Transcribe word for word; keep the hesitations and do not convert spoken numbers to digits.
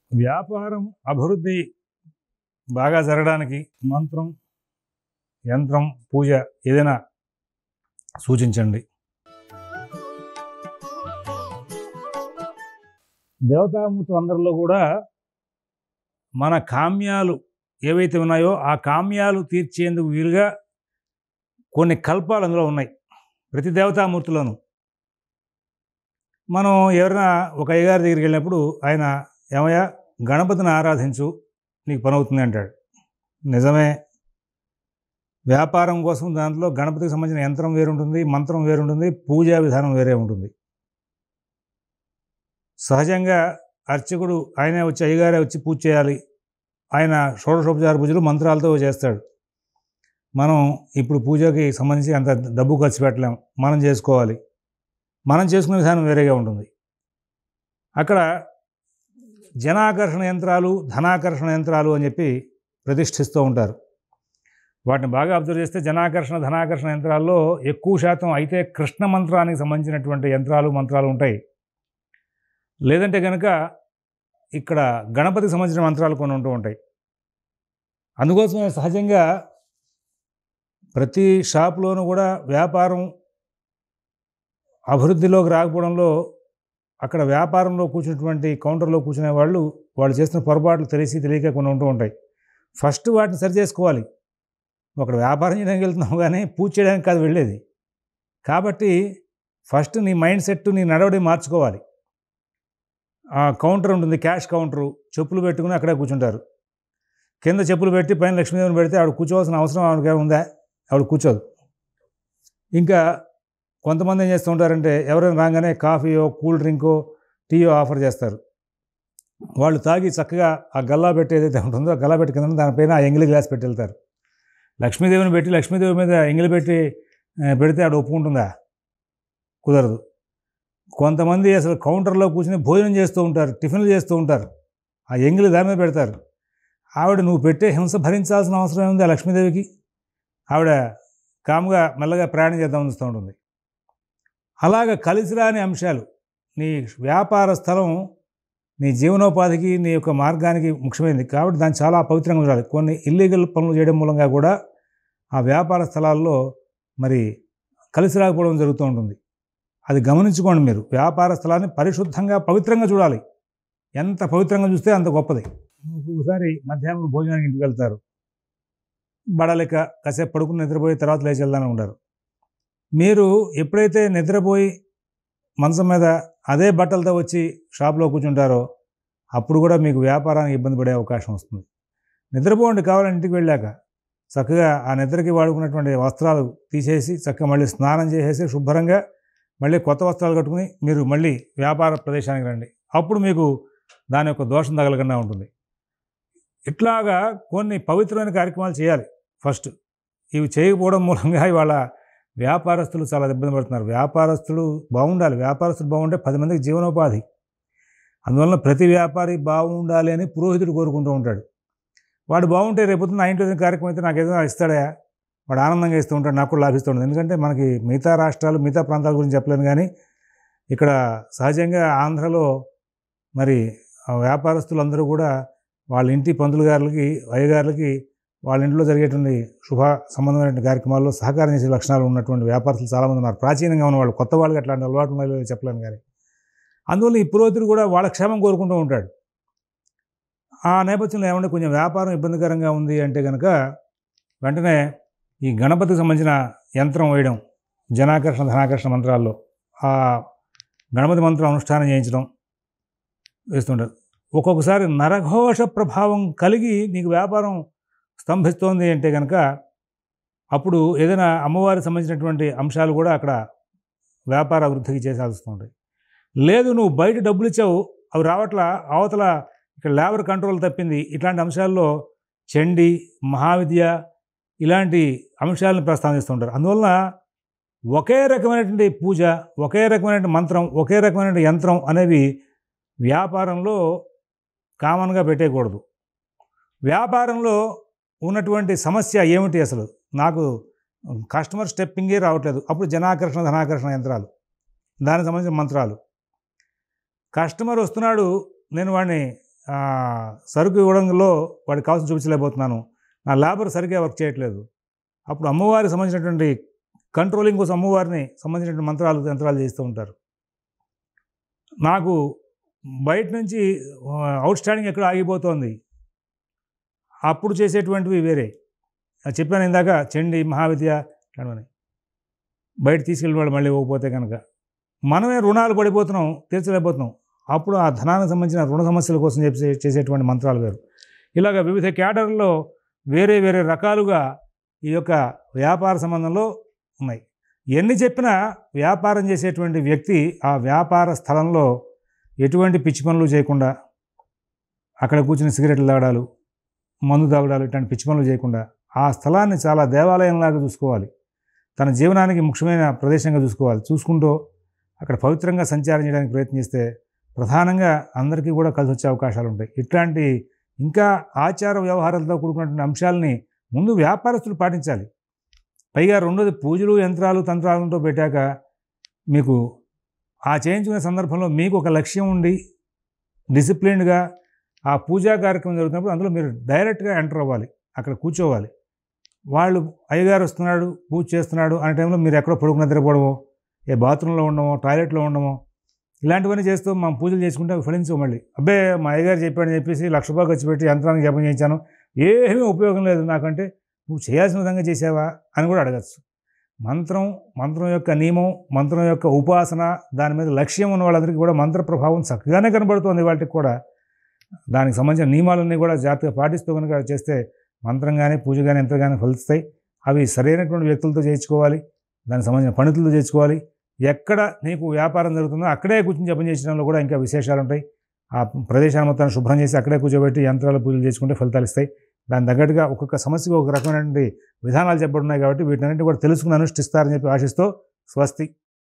వ్యాపారం అభివృద్ధి బాగా జరగడానికి మంత్రం, యంత్రం, పూజ ఏదైనా సూచించండి. దేవతామూర్తులు అందరిలో కూడా మన కామ్యాలు ఏవైతే ఉన్నాయో ఆ కామ్యాలు తీర్చేందుకు వీలుగా కొన్ని కల్పాలు అందులో ఉన్నాయి ప్రతి దేవతామూర్తిలోనూ. మనం ఎవరైనా ఒక అయ్యగారి దగ్గరికి వెళ్ళినప్పుడు ఆయన ఏమయ్యా గణపతిని ఆరాధించు నీకు పని అవుతుంది అంటాడు. నిజమే. వ్యాపారం కోసం దాంట్లో గణపతికి సంబంధించిన యంత్రం వేరుంటుంది, మంత్రం వేరుంటుంది, పూజా విధానం వేరే ఉంటుంది. సహజంగా అర్చకుడు ఆయనే వచ్చి అయ్యగారే వచ్చి పూజ చేయాలి. ఆయన షోడశోపచార పూజలు మంత్రాలతో చేస్తాడు. మనం ఇప్పుడు పూజకి సంబంధించి అంత డబ్బు ఖర్చు పెట్టలేం, మనం చేసుకోవాలి. మనం చేసుకునే విధానం వేరేగా ఉంటుంది. అక్కడ జనాకర్షణ యంత్రాలు, ధనాకర్షణ యంత్రాలు అని చెప్పి ప్రతిష్ఠిస్తూ ఉంటారు. వాటిని బాగా అబ్జర్వ్ చేస్తే జనాకర్షణ, ధనాకర్షణ యంత్రాల్లో ఎక్కువ శాతం అయితే కృష్ణ మంత్రానికి సంబంధించినటువంటి యంత్రాలు, మంత్రాలు ఉంటాయి. లేదంటే కనుక ఇక్కడ గణపతికి సంబంధించిన మంత్రాలు కొన్ని ఉంటూ ఉంటాయి. అందుకోసమే సహజంగా ప్రతి షాప్లోనూ కూడా వ్యాపారం అభివృద్ధిలోకి రాకపోవడంలో అక్కడ వ్యాపారంలో కూర్చున్నటువంటి కౌంటర్లో కూర్చునే వాళ్ళు వాళ్ళు చేస్తున్న పొరపాట్లు తెలిసి తెలియక కొన్ని ఉంటూ ఉంటాయి. ఫస్ట్ వాటిని సరి చేసుకోవాలి. అక్కడ వ్యాపారం చేయడానికి వెళ్తున్నావు కానీ పూజ చేయడానికి కాదు వెళ్ళేది. కాబట్టి ఫస్ట్ నీ మైండ్ సెట్, నీ నడవడి మార్చుకోవాలి. ఆ కౌంటర్ ఉంటుంది, క్యాష్ కౌంటరు, చెప్పులు పెట్టుకుని అక్కడే కూర్చుంటారు. కింద చెప్పులు పెట్టి పైన లక్ష్మీదేవిని పెడితే ఆవిడ కూర్చోవాల్సిన అవసరం ఆవిడకి ఉందా? ఆవిడ కూర్చోదు. ఇంకా కొంతమంది ఏం చేస్తూ ఉంటారంటే ఎవరైనా రాగానే కాఫీయో, కూల్ డ్రింకో, టీయో ఆఫర్ చేస్తారు. వాళ్ళు తాగి చక్కగా ఆ గల్లా పెట్టి ఏదైతే ఉంటుందో ఆ గల్లా పెట్టి కింద దానిపైన ఆ ఎంగిలి గ్లాస్ పెట్టి వెళ్తారు. లక్ష్మీదేవిని పెట్టి లక్ష్మీదేవి మీద ఎంగిలి పెట్టి పెడితే ఆవిడ ఒప్పుకుంటుందా? కుదరదు. కొంతమంది అసలు కౌంటర్లో కూర్చొని భోజనం చేస్తూ ఉంటారు, టిఫిన్లు చేస్తూ ఉంటారు. ఆ ఎంగిలి దాని మీద పెడతారు. ఆవిడ నువ్వు పెట్టే హింస భరించాల్సిన అవసరం ఏముంది ఆ లక్ష్మీదేవికి? ఆవిడ కాముగా మెల్లగా ప్రయాణం చేద్దాం అనిస్తూ ఉంటుంది. అలాగ కలిసిరాని అంశాలు నీ వ్యాపార స్థలం నీ జీవనోపాధికి, నీ యొక్క మార్గానికి ముఖ్యమైనది కాబట్టి దాన్ని చాలా పవిత్రంగా ఉండాలి. కొన్ని ఇల్లీగల్ పనులు చేయడం మూలంగా కూడా ఆ వ్యాపార స్థలాల్లో మరి కలిసి రాకపోవడం జరుగుతూ ఉంటుంది. అది గమనించుకోండి. మీరు వ్యాపార స్థలాన్ని పరిశుద్ధంగా, పవిత్రంగా చూడాలి. ఎంత పవిత్రంగా చూస్తే అంత గొప్పది. ఒకసారి మధ్యాహ్నం భోజనానికి ఇంటికి వెళ్తారు. బడలేక కాసేపు పడుకుని నిద్రపోయి తర్వాత లేచి వెళ్దామని ఉంటారు. మీరు ఎప్పుడైతే నిద్రపోయి మంచం మీద అదే బట్టలతో వచ్చి షాప్లో కూర్చుంటారో అప్పుడు కూడా మీకు వ్యాపారానికి ఇబ్బంది పడే అవకాశం వస్తుంది. నిద్రపోండి కావాలని ఇంటికి వెళ్ళాక. చక్కగా ఆ నిద్రకి వాడుకున్నటువంటి వస్త్రాలు తీసేసి చక్కగా మళ్ళీ స్నానం చేసేసి శుభ్రంగా మళ్ళీ కొత్త వస్త్రాలు కట్టుకుని మీరు మళ్ళీ వ్యాపార ప్రదేశానికి రండి. అప్పుడు మీకు దాని యొక్క దోషం తగలకుండా ఉంటుంది. ఇట్లాగా కొన్ని పవిత్రమైన కార్యక్రమాలు చేయాలి ఫస్ట్. ఇవి చేయకపోవడం మూలంగా ఇవాళ వ్యాపారస్తులు చాలా ఇబ్బంది పడుతున్నారు. వ్యాపారస్తులు బాగుండాలి. వ్యాపారస్తులు బాగుంటే పది మందికి జీవనోపాధి. అందువలన ప్రతి వ్యాపారి బాగుండాలి అని పురోహితుడు కోరుకుంటూ ఉంటాడు. వాడు బాగుంటే రేపు నా ఇంట్లో కార్యక్రమం అయితే నాకు ఏదైనా ఇస్తాడా? వాడు ఆనందంగా ఇస్తూ ఉంటాడు, నాకు కూడా లాభిస్తూ ఉంటుంది. ఎందుకంటే మనకి మిగతా రాష్ట్రాలు, మిగతా ప్రాంతాల గురించి చెప్పలేను కానీ ఇక్కడ సహజంగా ఆంధ్రలో మరి వ్యాపారస్తులందరూ కూడా వాళ్ళ ఇంటి పంతులు గారులకి, అయ్యగారులకి వాళ్ళ ఇంట్లో జరిగేటువంటి శుభ సంబంధమైన కార్యక్రమాల్లో సహకారం చేసే లక్షణాలు ఉన్నటువంటి వ్యాపారస్తులు చాలామంది ఉన్నారు. ప్రాచీనంగా ఉన్నవాళ్ళు, కొత్త వాళ్ళకి అట్లాంటి అలవాటు ఉన్నాయో చెప్పలేను కానీ అందువల్ల ఈ పురోహితుడు కూడా వాళ్ళ క్షేమం కోరుకుంటూ ఉంటాడు. ఆ నేపథ్యంలో ఏమంటే కొంచెం వ్యాపారం ఇబ్బందికరంగా ఉంది అంటే కనుక వెంటనే ఈ గణపతికి సంబంధించిన యంత్రం వేయడం, జనాకర్షణ, ధనాకర్షణ మంత్రాల్లో ఆ గణపతి మంత్రం అనుష్ఠానం చేయించడం వేస్తుంటారు. ఒక్కొక్కసారి నరఘోష ప్రభావం కలిగి నీకు వ్యాపారం స్తంభిస్తోంది అంటే కనుక అప్పుడు ఏదైనా అమ్మవారికి సంబంధించినటువంటి అంశాలు కూడా అక్కడ వ్యాపార అభివృద్ధికి చేసాల్సి ఉంటాయి. లేదు నువ్వు బయట డబ్బులు ఇచ్చావు, అవి రావట్ల, అవతల ఇక్కడ లేబర్ కంట్రోల్ తప్పింది, ఇట్లాంటి అంశాల్లో చండీ, మహావిద్య ఇలాంటి అంశాలను ప్రస్తావిస్తుంటారు. అందువలన ఒకే రకమైనటువంటి పూజ, ఒకే రకమైనటువంటి మంత్రం, ఒకే రకమైనటువంటి యంత్రం అనేవి వ్యాపారంలో కామన్గా పెట్టేయకూడదు. వ్యాపారంలో ఉన్నటువంటి సమస్య ఏమిటి? అసలు నాకు కస్టమర్ స్టెప్పింగే రావట్లేదు. అప్పుడు జనాకర్షణ, ధనాకర్షణ యంత్రాలు, దానికి సంబంధించిన మంత్రాలు. కస్టమర్ వస్తున్నాడు, నేను వాడిని సరుకు ఇవ్వడంలో వాడికి కావాల్సిన చూపించలేకపోతున్నాను, నా లేబర్ సరిగ్గా వర్క్ చేయట్లేదు. అప్పుడు అమ్మవారికి సంబంధించినటువంటి కంట్రోలింగ్ కోసం అమ్మవారిని సంబంధించినటువంటి మంత్రాలు యంత్రాలు చేస్తూ ఉంటారు. నాకు బయట నుంచి అవుట్ స్టాండింగ్ ఎక్కడ ఆగిపోతుంది, అప్పుడు చేసేటువంటివి వేరే. చెప్పాను ఇందాక చండి, మహావిద్య ఇట్లాంటివని. బయట తీసుకెళ్ళిన వాళ్ళు మళ్ళీ ఇవ్వకపోతే కనుక మనమే రుణాలు పడిపోతున్నాం, తీర్చలేకపోతున్నాం. అప్పుడు ఆ ధనానికి సంబంధించిన రుణ సమస్యల కోసం చెప్పి చేసేటువంటి మంత్రాలు వేరు. ఇలాగ వివిధ క్యాటర్లో వేరే వేరే రకాలుగా ఈ యొక్క వ్యాపార సంబంధంలో ఉన్నాయి. ఎన్ని చెప్పినా వ్యాపారం చేసేటువంటి వ్యక్తి ఆ వ్యాపార స్థలంలో ఎటువంటి పిచ్చి పనులు చేయకుండా, అక్కడ కూర్చుని సిగరెట్లు తాగడాలు, మందు తాగడాలు, ఇట్లాంటి పిచ్చి పనులు చేయకుండా ఆ స్థలాన్ని చాలా దేవాలయంలాగా చూసుకోవాలి. తన జీవనానికి ముఖ్యమైన ప్రదేశంగా చూసుకోవాలి. చూసుకుంటూ అక్కడ పవిత్రంగా సంచారం చేయడానికి ప్రయత్నిస్తే ప్రధానంగా అందరికీ కూడా కలిసి వచ్చే అవకాశాలు ఉంటాయి. ఇట్లాంటి ఇంకా ఆచార వ్యవహారాలతో కూడుకున్నటువంటి అంశాలని ముందు వ్యాపారస్తులు పాటించాలి. పైగా రెండోది పూజలు, యంత్రాలు, తంత్రాలతో పెట్టాక మీకు ఆ చేయించుకునే సందర్భంలో మీకు ఒక లక్ష్యం ఉండి డిసిప్లిన్డ్గా ఆ పూజా కార్యక్రమం జరుగుతున్నప్పుడు అందులో మీరు డైరెక్ట్గా ఎంటర్ అవ్వాలి, అక్కడ కూర్చోవాలి. వాళ్ళు అయ్యగారు వస్తున్నాడు, పూజ చేస్తున్నాడు అనే టైంలో మీరు ఎక్కడో పడుకుని నిద్రపోవడమో, ఏ బాత్రూంలో ఉండమో, టాయిలెట్లో ఉండమో, ఇలాంటివన్నీ చేస్తూ మనం పూజలు చేసుకుంటే అవి ఫలించవు. మళ్ళీ అబ్బే మా అయ్యగారు చెప్పాడని చెప్పేసి లక్ష రూపాయలు ఖర్చు పెట్టి యంత్రానికి జపం చేయించాను, ఏమీ ఉపయోగం లేదు నాకంటే, నువ్వు చేయాల్సిన విధంగా చేసావా అని కూడా అడగచ్చు. మంత్రం, మంత్రం యొక్క నియమం, మంత్రం యొక్క ఉపాసన, దాని మీద లక్ష్యం ఉన్న వాళ్ళందరికీ కూడా మంత్ర ప్రభావం చక్కగానే కనబడుతుంది. వాటికి కూడా దానికి సంబంధించిన నియమాలన్నీ కూడా జాగ్రత్తగా పాటిస్తూ కనుక చేస్తే మంత్రం కానీ, పూజ కానీ, యంత్రం కానీ ఫలిస్తాయి. అవి సరైనటువంటి వ్యక్తులతో చేయించుకోవాలి, దానికి సంబంధించిన పండితులతో చేయించుకోవాలి. ఎక్కడ నీకు వ్యాపారం జరుగుతుందో అక్కడే కూర్చొని జపం చేసడంలో కూడా ఇంకా విశేషాలు ఉంటాయి. ఆ ప్రదేశాన్ని మొత్తాన్ని శుభ్రం చేసి అక్కడే కూర్చోబెట్టి యంత్రాలు, పూజలు చేసుకుంటే ఫలితాలు ఇస్తాయి. దాని తగ్గట్టుగా ఒక్కొక్క సమస్యకు ఒక రకమైనటువంటి విధానాలు చెప్పబడున్నాయి కాబట్టి వీటన్నింటినీ కూడా తెలుసుకుని అనుష్ఠిస్తారని చెప్పి ఆశిస్తూ స్వస్తి.